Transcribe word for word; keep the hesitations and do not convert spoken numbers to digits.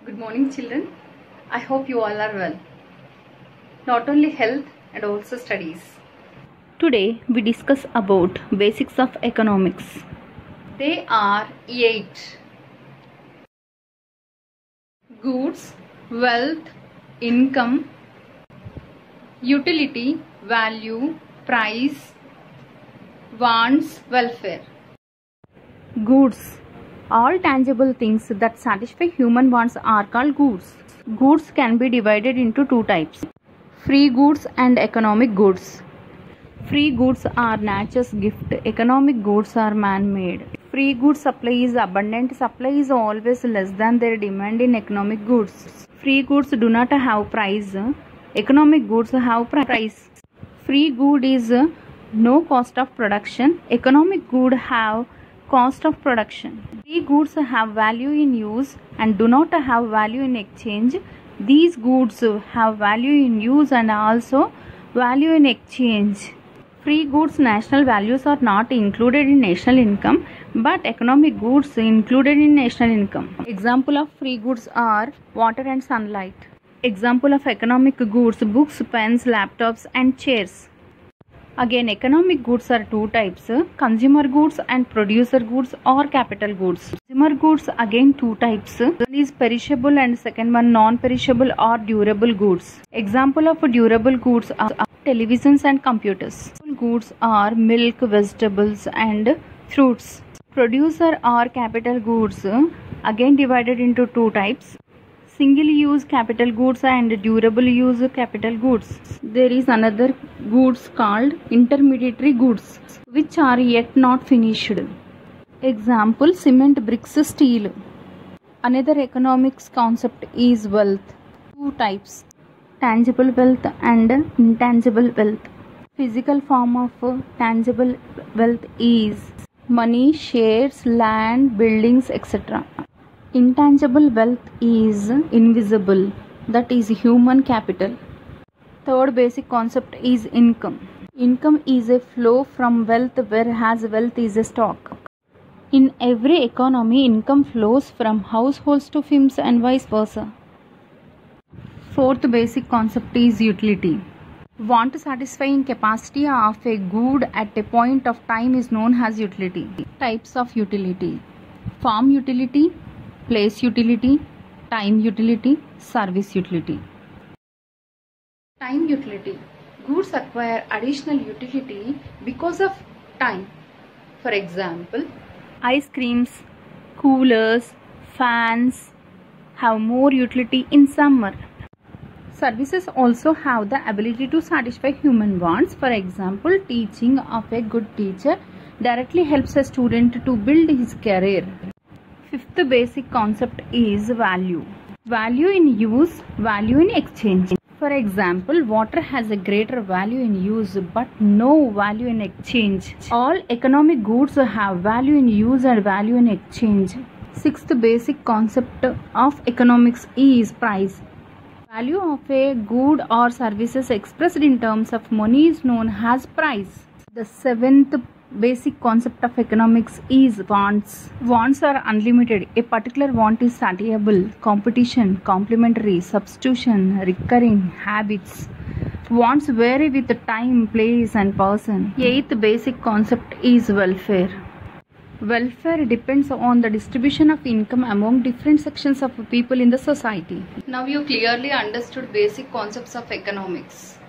Good morning, children. I hope you all are well. Not only health and also studies. Today we discuss about basics of economics. They are eight. Goods, wealth, income, utility, value, price, wants, welfare. Goods. All tangible things that satisfy human wants are called goods. Goods can be divided into two types: free goods and economic goods. Free goods are nature's gift. Economic goods are man-made. Free goods supply is abundant. Supply is always less than their demand in economic goods. Free goods do not have price. Economic goods have price. Free good is no cost of production. Economic good have cost of production. Free goods have value in use and do not have value in exchange. These goods have value in use and also value in exchange. Free goods national values are not included in national income, but economic goods included in national income. Example of free goods are water and sunlight. Example of economic goods: books, pens, laptops and chairs. Again, economic goods are two types: consumer goods and producer goods or capital goods. Consumer goods again two types. One is perishable and second one non-perishable or durable goods. Example of durable goods are televisions and computers. Goods are milk, vegetables and fruits. Producer or capital goods again divided into two types: single use capital goods and durable use capital goods. There is another goods called intermediary goods, which are yet not finished. Example: cement, bricks, steel. Another economics concept is wealth. Two types: tangible wealth and intangible wealth. Physical form of tangible wealth is money, shares, land, buildings, et cetera. Intangible wealth is invisible, that is human capital. Third basic concept is income. Income is a flow from wealth, whereas wealth is a stock. In every economy, income flows from households to firms and vice versa. Fourth basic concept is utility. Want satisfying capacity of a good at a point of time is known as utility. Types of utility: farm utility, place utility, time utility, service utility. Time utility. Goods acquire additional utility because of time. For example, ice creams, coolers, fans have more utility in summer. Services also have the ability to satisfy human wants. For example, teaching of a good teacher directly helps a student to build his career. Fifth basic concept is value. Value in use, value in exchange. For example, water has a greater value in use but no value in exchange. All economic goods have value in use and value in exchange. Sixth basic concept of economics is price. Value of a good or services expressed in terms of money is known as price. The seventh basic concept of economics is wants. Wants are unlimited. A particular want is satiable. Competition, complementary, substitution, recurring, habits. Wants vary with time, place and person. Eighth basic concept is welfare. Welfare depends on the distribution of income among different sections of people in the society. now you clearly understood basic concepts of economics.